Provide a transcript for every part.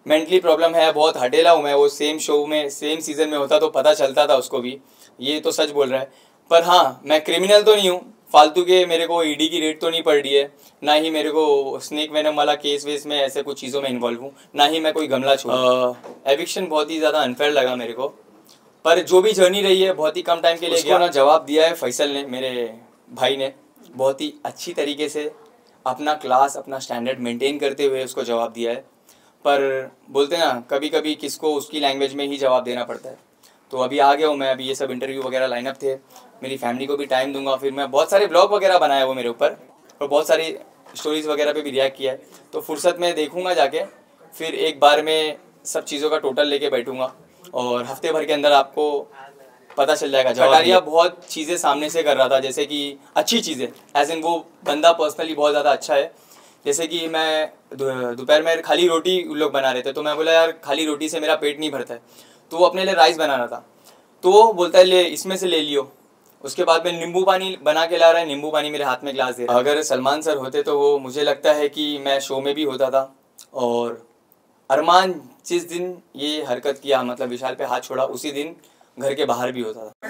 Mentally problem है, बहुत हटेला हूँ मैं। वो सेम शो में सेम सीज़न में होता तो पता चलता था उसको भी। ये तो सच बोल रहा है। पर हाँ, मैं क्रिमिनल तो नहीं हूँ, फालतू के मेरे को ईडी की रेड तो नहीं पड़ रही है, ना ही मेरे को स्नेक वेनम वाला केस वेस में ऐसे कुछ चीज़ों में इन्वॉल्व हूँ, ना ही मैं कोई गमला छोड़। एविक्शन बहुत ही ज़्यादा अनफेयर लगा मेरे को, पर जो भी जर्नी रही है बहुत ही कम टाइम के लिए उसको ना जवाब दिया है फैसल ने, मेरे भाई ने, बहुत ही अच्छी तरीके से अपना क्लास अपना स्टैंडर्ड मेंटेन करते हुए उसको जवाब दिया है। पर बोलते हैं ना, कभी कभी किसको उसकी लैंग्वेज में ही जवाब देना पड़ता है। तो अभी आ गया हूँ मैं, अभी ये सब इंटरव्यू वगैरह लाइनअप थे, मेरी फैमिली को भी टाइम दूंगा, फिर मैं बहुत सारे ब्लॉग वगैरह बनाया वो मेरे ऊपर, और बहुत सारी स्टोरीज़ वगैरह पे भी रिएक्ट किया है। तो फुर्सत में देखूंगा जाके, फिर एक बार में सब चीज़ों का टोटल लेके बैठूंगा, और हफ्ते भर के अंदर आपको पता चल जाएगा। कटारिया बहुत चीज़ें सामने से कर रहा था, जैसे कि अच्छी चीज़ें, एज इन वो बंदा पर्सनली बहुत ज़्यादा अच्छा है। जैसे कि मैं दोपहर में खाली रोटी उन लोग बना रहे थे, तो मैं बोला यार खाली रोटी से मेरा पेट नहीं भरता है, तो वो अपने लिए राइस बनाना था, तो वो बोलता है ले इसमें से ले लियो। उसके बाद में नींबू पानी बना के ला रहा है, नींबू पानी मेरे हाथ में ग्लास दे रहा है। अगर सलमान सर होते तो वो मुझे लगता है कि मैं शो में भी होता था। और अरमान जिस दिन ये हरकत किया, मतलब विशाल पे हाथ छोड़ा, उसी दिन घर के बाहर भी होता था।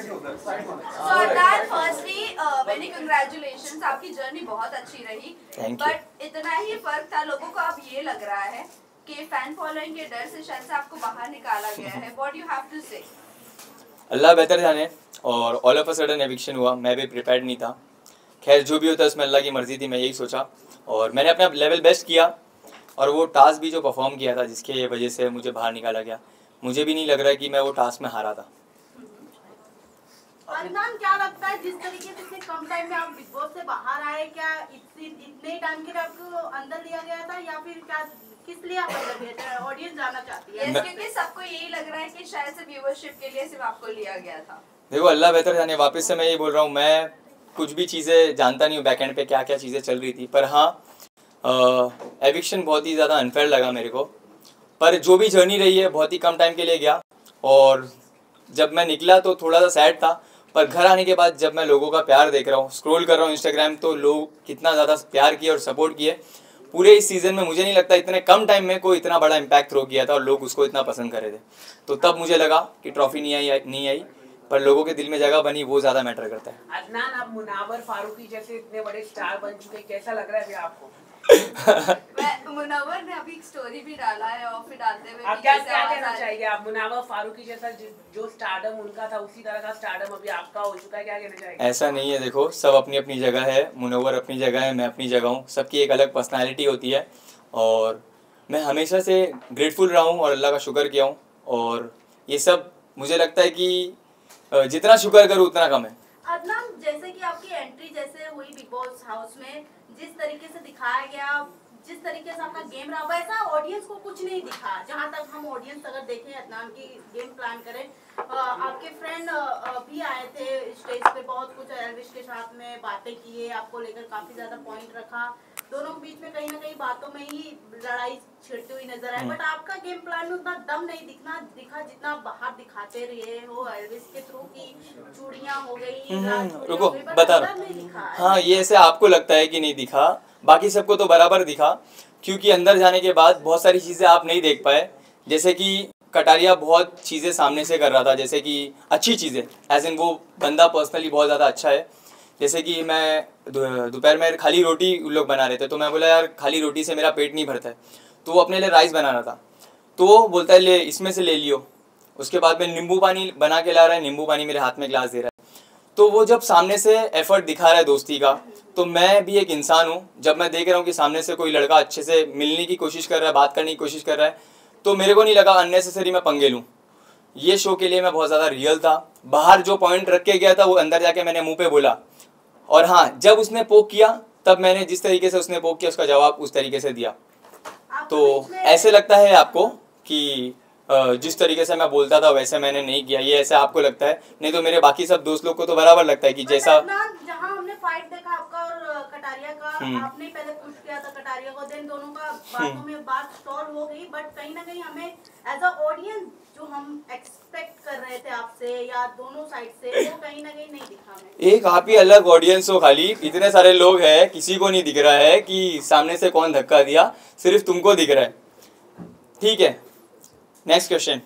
वेरी कांग्रेचुलेशंस, आपकी जर्नी बहुत अच्छी रही। बट इतना ही फर्क था, लोगों को अब ये लग रहा है कि फैन फॉलोइंग के डर से शायद से आपको बाहर निकाला गया है। व्हाट यू हैव टू से? अल्लाह बेहतर जाने, और all of a sudden eviction हुआ, मैं भी प्रिपेयर्ड नहीं था। खैर जो भी होता है उसमें अल्लाह की मर्जी थी, मैं यही सोचा, और मैंने अपना लेवल बेस्ट किया, और वो टास्क भी जो परफॉर्म किया था जिसके वजह से मुझे बाहर निकाला गया, मुझे भी नहीं लग रहा है कि मैं वो टास्क में हारा था। अदनान, क्या लगता है जिस तरीके से इतने कम टाइम में आप बिग बॉस से बाहर आए, क्या इतने टाइम के लिए आपको अंदर लिया गया था, या फिर क्या किस लिए आप अंदर गए थे? ऑडियंस जानना चाहती है। क्योंकि सबको यही लग रहा है कि शायद से व्यूअरशिप के लिए सिर्फ आपको लिया गया था। देखो अल्लाह बेहतर जाने, वापस से मैं यही बोल रहा हूँ, मैं कुछ भी चीज़ें जानता नहीं हूँ बैक एंड पे क्या क्या चीज़ें चल रही थी। पर हाँ, एविक्शन बहुत ही ज़्यादा अनफेयर लगा मेरे को, पर जो भी जर्नी रही है बहुत ही कम टाइम के लिए गया, और जब मैं निकला तो थोड़ा सा सैड था, पर घर आने के बाद जब मैं लोगों का प्यार देख रहा हूँ, स्क्रॉल कर रहा हूँ इंस्टाग्राम, तो लोग कितना ज़्यादा प्यार किए और सपोर्ट किए। पूरे इस सीज़न में मुझे नहीं लगता इतने कम टाइम में कोई इतना बड़ा इम्पैक्ट थ्रो किया था, और लोग उसको इतना पसंद कर रहे थे। तो तब मुझे लगा कि ट्रॉफी नहीं आई, पर लोगों के दिल में जगह बनी, वो ज़्यादा मैटर करता है। अदनान, आप मुनावर फारूकी जैसे इतने बड़े स्टार बन चुके, कैसा लग रहा है अभी आपको? मुनव्वर ने अभी एक स्टोरी भी डाला है, और फिर डालते हुए आप क्या कहना चाहिए? आप मुनावर फारूकी जैसा जो स्टारडम उनका था, उसी तरह का स्टारडम अभी आपका हो चुका है, क्या कहना चाहिए? ऐसा नहीं है, देखो सब अपनी अपनी जगह है, मुनव्वर अपनी जगह है, मैं अपनी जगह हूँ, सबकी एक अलग पर्सनालिटी होती है, और मैं हमेशा से ग्रेटफुल रहा हूँ और अल्लाह का शुक्र किया हूँ। और ये सब मुझे लगता है कि जितना शुक्र करूँ उतना कम है। अदनान, जैसे कि आपकी एंट्री जैसे हुई बिग बॉस हाउस में, जिस तरीके से दिखाया गया, जिस तरीके से आपका गेम रहा, वैसा ऑडियंस को कुछ नहीं दिखा। जहां तक हम ऑडियंस अगर देखें, अदनान की गेम प्लान करें, आपके फ्रेंड भी आए थे स्टेज पे, बहुत कुछ एल्विश के साथ में बातें किए, आपको लेकर काफी ज्यादा पॉइंट रखा, दोनों के बीच में कहीं ना कहीं बातों में ही लड़ाई छिड़ती हुई नजर आई। बट आपका गेम प्लान में उतना दम नहीं दिखा जितना बाहर दिखाते रहे हो एल्विश के थ्रू की चूड़ियां हो गई। रुको बता रहा, हाँ ये ऐसे आपको लगता है कि नहीं दिखा, बाकी सबको तो बराबर दिखा, क्योंकि अंदर जाने के बाद बहुत सारी चीज़ें आप नहीं देख पाए। जैसे कि कटारिया बहुत चीज़ें सामने से कर रहा था, जैसे कि अच्छी चीज़ें, एज इन वो बंदा पर्सनली बहुत ज़्यादा अच्छा है। जैसे कि मैं दोपहर में खाली रोटी उन लोग बना रहे थे, तो मैं बोला यार खाली रोटी से मेरा पेट नहीं भरता है, तो वो अपने लिए राइस बनाना था, तो वो बोलता है ले इसमें से ले लियो। उसके बाद में नींबू पानी बना के ला रहा है, नींबू पानी मेरे हाथ में ग्लास दे रहा है। तो वो जब सामने से एफर्ट दिखा रहा है दोस्ती का, तो मैं भी एक इंसान हूँ, जब मैं देख रहा हूँ कि सामने से कोई लड़का अच्छे से मिलने की कोशिश कर रहा है, बात करने की कोशिश कर रहा है, तो मेरे को नहीं लगा अननेसेसरी मैं पंगे लूँ। ये शो के लिए मैं बहुत ज़्यादा रियल था। बाहर जो पॉइंट रख के गया था वो अंदर जाके मैंने मुंह पे बोला, और हाँ जब उसने पोक किया तब मैंने जिस तरीके से उसने पोक किया उसका जवाब उस तरीके से दिया। तो ऐसे लगता है आपको कि जिस तरीके से मैं बोलता था वैसे मैंने नहीं किया, ये ऐसे आपको लगता है, नहीं तो मेरे बाकी सब दोस्त लोग को तो बराबर लगता है कि जैसा जहां हमने फाइट देखा आपका और कटारिया का, आपने पहले पुश किया था कटारिया को, देन दोनों का बातों में बात सॉल्व हो गई, बट कहीं ना कहीं हमें एज अ ऑडियंस जो हम एक्सपेक्ट कर रहे थे आपसे या दोनों साइड से, वो कहीं ना कहीं नहीं दिखा हमें। एक आप ही अलग ऑडियंस हो, खाली इतने सारे लोग हैं, किसी को नहीं दिख रहा है कि सामने से कौन धक्का दिया, सिर्फ तुमको दिख रहा है। ठीक है, नेक्स्ट क्वेश्चन।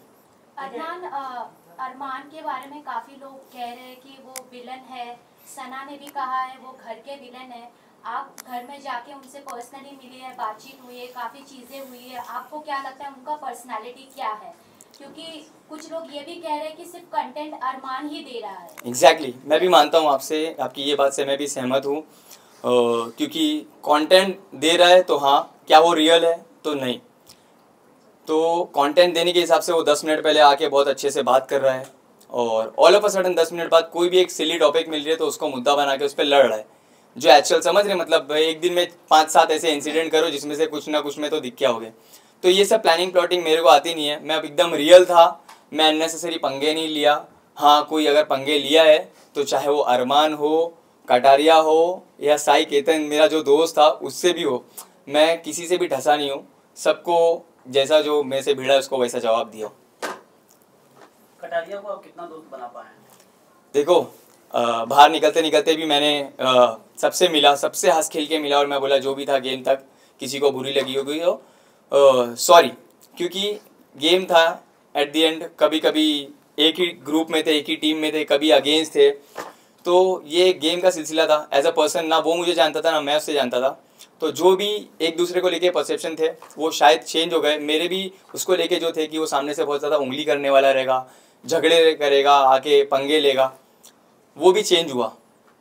अरमान के बारे में काफी लोग कह रहे हैं कि वो विलन है, सना ने भी कहा है वो घर के विलन है। आप घर में जाके उनसे पर्सनली मिले हैं, बातचीत हुई है, काफी चीजें हुई है, आपको क्या लगता है उनका पर्सनालिटी क्या है? क्योंकि कुछ लोग ये भी कह रहे हैं कि सिर्फ कंटेंट अरमान ही दे रहा है। एग्जैक्टली, मैं भी मानता हूँ आपसे, आपकी ये बात से मैं भी सहमत हूँ, क्योंकि कंटेंट दे रहा है तो हाँ, क्या वो रियल है तो नहीं। तो कंटेंट देने के हिसाब से वो 10 मिनट पहले आके बहुत अच्छे से बात कर रहा है, और all of a sudden 10 minute बाद कोई भी एक सिली टॉपिक मिल रही है तो उसको मुद्दा बना के उस पर लड़ रहा है, जो एक्चुअल समझ रहे, मतलब एक दिन में 5-7 ऐसे इंसिडेंट करो जिसमें से कुछ ना कुछ में तो दिख क्या हो गए। तो ये सब प्लानिंग प्लॉटिंग मेरे को आती नहीं है, मैं अब एकदम रियल था, मैं अननेसेसरी पंगे नहीं लिया। हाँ, कोई अगर पंगे लिया है तो चाहे वो अरमान हो, कटारिया हो या साई केतन मेरा जो दोस्त था उससे भी हो, मैं किसी से भी ढसा नहीं हूँ, सबको जैसा जो मेरे से भिड़ा उसको वैसा जवाब दिया। कटारिया को आप कितना दोस्त बना पाए? देखो, बाहर निकलते निकलते भी मैंने सबसे मिला, सबसे हंस खेल के मिला, और मैं बोला जो भी था गेम तक, किसी को बुरी लगी होगी तो सॉरी, क्योंकि गेम था एट द एंड। कभी कभी एक ही ग्रुप में थे, एक ही टीम में थे, कभी अगेंस्ट थे, तो ये गेम का सिलसिला था। एज अ पर्सन ना वो मुझे जानता था ना मैं उससे जानता था, तो जो भी एक दूसरे को लेके परसेप्शन थे वो शायद चेंज हो गए। मेरे भी उसको लेके जो थे कि वो सामने से बहुत ज़्यादा उंगली करने वाला रहेगा, झगड़े करेगा, आके पंगे लेगा, वो भी चेंज हुआ।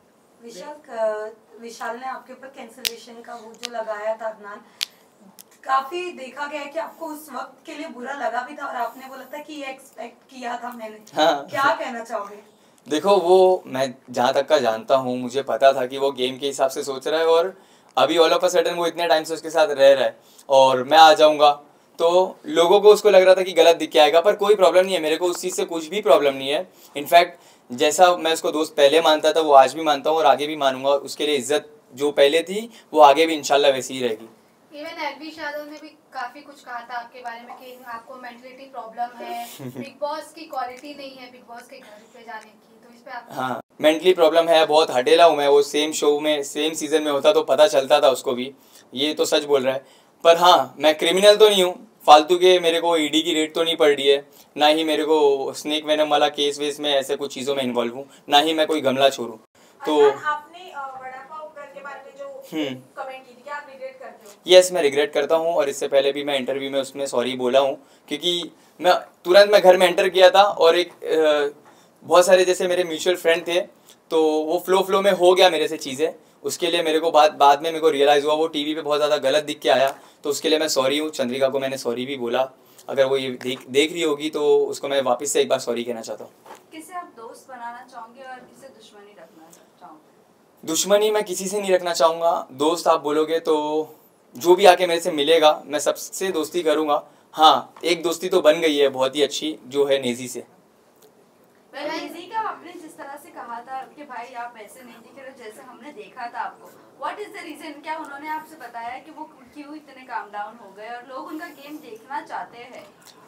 विशाल ने आपके ऊपर कैंसलेशन का वो जो लगाया था अदनान, काफी देखा गया है कि आपको उस वक्त के लिए बुरा लगा भी था, और आपने बोला था कि ये एक्सपेक्ट किया था मैंने। हाँ। क्या कहना चाहोगे? देखो, वो मैं जहाँ तक का जानता हूँ, मुझे पता था कि वो गेम के हिसाब से सोच रहा है, और अभी ऑल ऑफ अ सडन वो इतने टाइम से उसके साथ रह रहा है और मैं आ जाऊँगा तो लोगों को उसको लग रहा था कि गलत दिख के आएगा, पर कोई प्रॉब्लम नहीं है, मेरे को उस चीज़ से कुछ भी प्रॉब्लम नहीं है। इनफैक्ट जैसा मैं उसको दोस्त पहले मानता था वो आज भी मानता हूँ और आगे भी मानूंगा। उसके लिए इज्जत जो पहले थी वो आगे भी इंशाल्लाह वैसी ही रहेगी। इवन एलवी यादव ने भी काफी कुछ कहा था आपके बारे में कि आपको मेंटलिटी प्रॉब्लम है, बिग बॉस की क्वालिटी नहीं है बिग बॉस के घर पे जाने की, तो इस पे आप? हाँ, मेंटली प्रॉब्लम है, बहुत हटेला हूँ मैं। वो सेम शो में सेम सीजन में होता तो पता चलता था उसको भी, ये तो सच बोल रहा है। पर हाँ, मैं क्रिमिनल तो नहीं हूँ, फालतू के मेरे को ईडी की रेड तो नहीं पड़ रही है, ना ही मेरे को स्नेक वेनम वाला केस वेस में ऐसे कुछ चीज़ों में इन्वॉल्व हूँ, ना ही मैं कोई गमला छोड़ू। तो आपने वड़ा पाव के बारे में जो कमेंट की थी, क्या आप रिग्रेट करते हो? यस, मैं रिग्रेट करता हूँ, और इससे पहले भी मैं इंटरव्यू में उसमें सॉरी बोला हूँ, क्योंकि मैं तुरंत मैं घर में एंटर किया था और एक बहुत सारे जैसे मेरे म्यूचुअल फ्रेंड थे, तो वो फ्लो में हो गया मेरे से चीज़ें। उसके लिए मेरे को बाद में मेरे को रियलाइज़ हुआ वो टीवी पे बहुत ज़्यादा गलत दिख के आया, तो उसके लिए मैं सॉरी हूँ। चंद्रिका को मैंने सॉरी भी बोला, अगर वो ये देख रही होगी तो उसको मैं वापस से एक बार सॉरी कहना चाहता हूँ। किसे आप दोस्त बनाना चाहोगे और किसे दुश्मनी रखना चाहोगे? दुश्मनी मैं किसी से नहीं रखना चाहूँगा। दोस्त आप बोलोगे तो जो भी आके मेरे से मिलेगा मैं सबसे दोस्ती करूँगा। हाँ, एक दोस्ती तो बन गई है बहुत ही अच्छी, जो है नेजी से। नेजी का आपने जिस तरह से कहा था कि भाई आप ऐसे नहीं दिख रहे जैसे हमने देखा था आपको, व्हाट इज द रीजन? क्या उन्होंने आपसे बताया कि वो क्यों इतने काम डाउन हो गए और लोग उनका गेम देखना चाहते हैं?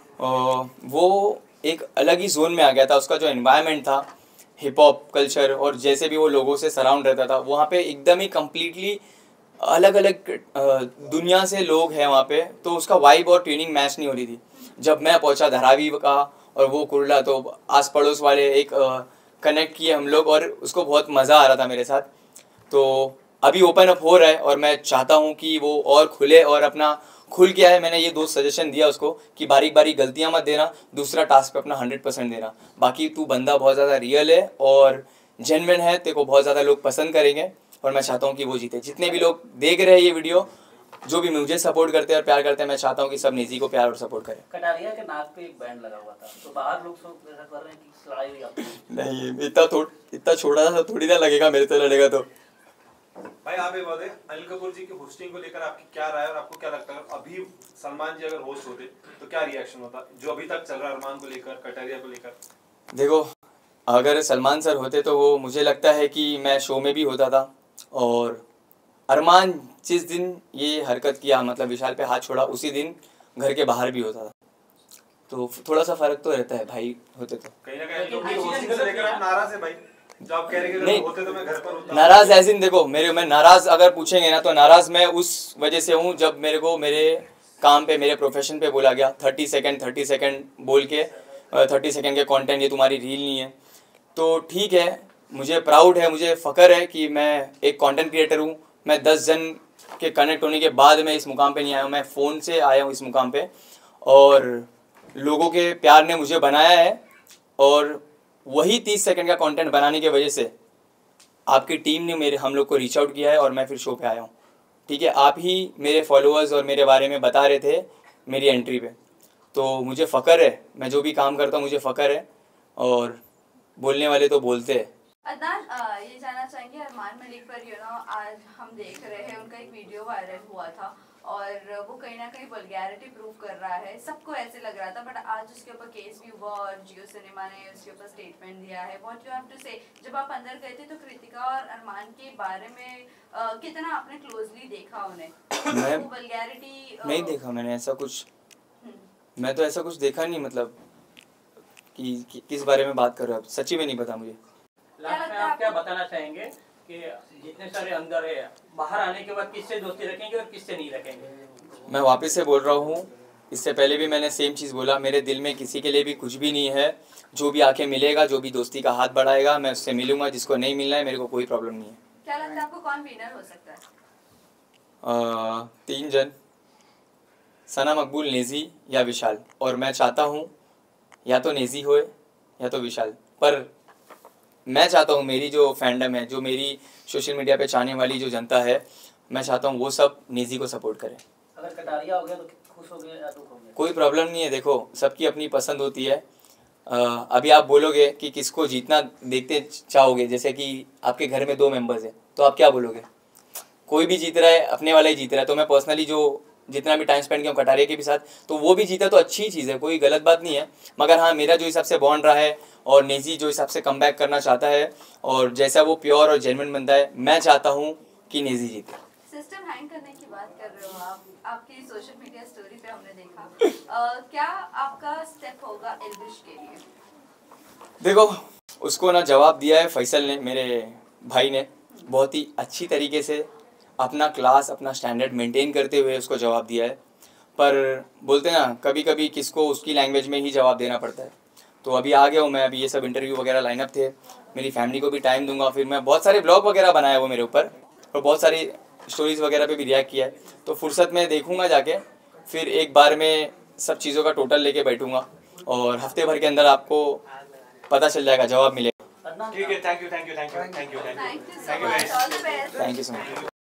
वो एक अलग ही जोन में आ गया था। उसका जो एनवायरनमेंट था, हिप हॉप कल्चर, और जैसे भी वो लोगों से सराउंड रहता था, वहाँ पे एकदम ही कम्प्लीटली अलग अलग दुनिया से लोग हैं वहाँ पे, तो उसका वाइब और ट्यूनिंग मैच नहीं हो रही थी। जब मैं पहुँचा धारावी का और वो कुरला, तो आस पड़ोस वाले एक कनेक्ट किए हम लोग, और उसको बहुत मज़ा आ रहा था मेरे साथ। तो अभी ओपन अप हो रहा है और मैं चाहता हूँ कि वो और खुले और अपना खुल गया है। मैंने ये दोस्त सजेशन दिया उसको कि बारीक बारीक गलतियाँ मत देना, दूसरा टास्क पे अपना 100% देना। बाकी तू बंदा बहुत ज़्यादा रियल है और जेन्युइन है, तेरे को बहुत ज़्यादा लोग पसंद करेंगे, और मैं चाहता हूँ कि वो जीते। जितने भी लोग देख रहे हैं ये वीडियो, जो भी मुझे सपोर्ट करते हैं और प्यार करते हैं, मैं चाहता हूँ कि सब नेजी को प्यार और सपोर्ट करें। कटारिया के नाक पे एक बैंड लगा हुआ था, तो बाहर लोग सब ऐसा कर रहे हैं कि लड़ाई हुई आपकी। नहीं, इतना छोटा सा थोड़ी ना लगेगा, मेरे से लड़ेगा तो। भाई आप ये बताइए, अनिल कपूर जी की होस्टिंग को लेकर आपकी क्या राय है और आपको क्या लगता है अभी सलमान जी अगर होस्ट होते तो क्या रिएक्शन होता, जो अभी तक चल रहा है अरमान को लेकर, कटारिया को लेकर? देखो, अगर सलमान सर होते तो वो मुझे लगता है कि मैं शो में भी होता था, और अरमान जिस दिन ये हरकत किया, मतलब विशाल पे हाथ छोड़ा, उसी दिन घर के बाहर भी होता था। तो थोड़ा सा फर्क तो रहता है भाई, होते तो। कहीं ना कहीं होस्टिंग से लेकर आप नाराज है भाई, जो आप कह रहे हैं कि होते तो मैं घर पर होता। नाराज ऐसे देखो, मैं नाराज अगर पूछेंगे ना तो नाराज मैं उस वजह से हूँ जब मेरे को मेरे काम पे, मेरे प्रोफेशन पे बोला गया। 30 सेकंड बोल के 30 सेकंड के कंटेंट, ये तुम्हारी रील नहीं है। तो ठीक है, मुझे प्राउड है, मुझे फ़ख्र है कि मैं एक कंटेंट क्रिएटर हूँ। मैं 10 जन के कनेक्ट होने के बाद मैं इस मुकाम पे नहीं आया हूँ, मैं फ़ोन से आया हूँ इस मुकाम पे, और लोगों के प्यार ने मुझे बनाया है। और वही 30 सेकंड का कंटेंट बनाने की वजह से आपकी टीम ने हम लोग को रीच आउट किया है और मैं फिर शो पे आया हूँ। ठीक है, आप ही मेरे फॉलोअर्स और मेरे बारे में बता रहे थे मेरी एंट्री पे, तो मुझे फ़ख्र है, मैं जो भी काम करता हूँ मुझे फ़ख्र है, और बोलने वाले तो बोलते हैं। अदनान, ये जानना चाहेंगे अरमान मलिक पर आज हम देख रहे हैं उनका एक वीडियो वायरल हुआ था और वो कहीं ना कहीं वल्गैरिटी प्रूव कर रहा है, सबको ऐसे लग रहा था, बट आज उसके ऊपर केस भी हुआ और जियो सिनेमा ने उसके ऊपर स्टेटमेंट दिया है। व्हाट यू हैव टू से, जब आप अंदर गए थे तो कृतिका और अरमान के बारे में कितना आपने क्लोजली देखा उन्हें? मैं वल्गैरिटी नहीं देखा मैंने ऐसा कुछ, मैं तो ऐसा कुछ देखा नहीं, मतलब कि किस बारे में बात कर रहे हो आप, सच्ची में नहीं पता मुझे। लास्ट में आप क्या बताना चाहेंगे कि जितने सारे अंदर है, बाहर आने के बाद किससे दोस्ती रखेंगे और किससे नहीं रखेंगे? मैं वापस से बोल रहा हूँ, इससे पहले भी मैंने सेम चीज़ बोला, मेरे दिल में किसी के लिए भी कुछ भी नहीं है। जो भी आके मिलेगा, जो भी दोस्ती का हाथ बढ़ाएगा, मैं उससे मिलूंगा। जिसको नहीं मिलना है, मेरे को कोई प्रॉब्लम नहीं है। क्या लगता है आपको कौन विनर हो सकता है? 3 जन, सना, मकबूल, नेजी या विशाल। और मैं चाहता हूँ या तो नेजी होए या तो विशाल, पर मैं चाहता हूँ मेरी जो फैंडम है, जो मेरी सोशल मीडिया पे चाहने वाली जो जनता है, मैं चाहता हूँ वो सब नेजी को सपोर्ट करें। अगर कटारिया हो गया तो खुश हो गए या दुख हो गया? कोई प्रॉब्लम नहीं है, देखो सबकी अपनी पसंद होती है। अभी आप बोलोगे कि किसको जीतना देखते चाहोगे, जैसे कि आपके घर में 2 मेंबर्स हैं, तो आप क्या बोलोगे? कोई भी जीत रहा है, अपने वाला ही जीत रहा है। तो मैं पर्सनली जो जितना भी टाइम स्पेंड किया कटारिया के भी साथ, तो वो भी जीता तो अच्छी चीज़ है, कोई गलत बात नहीं है। मगर हाँ, मेरा जो हिसाब से बॉन्ड रहा है और नेजी जो हिसाब से कम बैक करना चाहता है और जैसा वो प्योर और जेन्युइन बंदा है, मैं चाहता हूँ कि नेजी जीते। सिस्टम हैंग करने की बात कर रहे हो आप, आपकी सोशल मीडिया स्टोरी पे हमने देखा, क्या आपका स्टेप होगा एल्विश के लिए? देखो, उसको ना जवाब दिया है फैसल ने, मेरे भाई ने, बहुत ही अच्छी तरीके से अपना क्लास, अपना स्टैंडर्ड मेंटेन करते हुए उसको जवाब दिया है। पर बोलते हैं ना, कभी कभी किसको उसकी लैंग्वेज में ही जवाब देना पड़ता है। तो अभी आ गया हूँ मैं, अभी ये सब इंटरव्यू वगैरह लाइनअप थे, मेरी फैमिली को भी टाइम दूंगा। फिर मैं बहुत सारे ब्लॉग वगैरह बनाया वो मेरे ऊपर, और बहुत सारी स्टोरीज़ वगैरह पे भी रिएक्ट किया है। तो फुर्सत में देखूंगा जाके, फिर एक बार में सब चीज़ों का टोटल लेके बैठूंगा और हफ्ते भर के अंदर आपको पता चल जाएगा, जवाब मिलेगा। ठीक है, thank you. Thank you so much, all the best. Thank you so much.